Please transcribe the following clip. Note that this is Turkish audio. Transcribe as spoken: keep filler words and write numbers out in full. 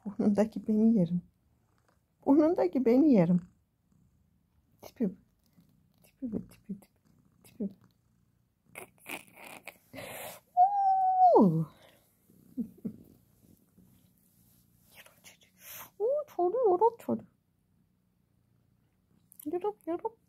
Burnundaki beni yerim. Burnundaki beni yerim. Tipi bu. Tipi bu. Tipi tipi. Tipi bu. Oo. Oo, çoruyorum çoruyorum. Yürüp yürüp.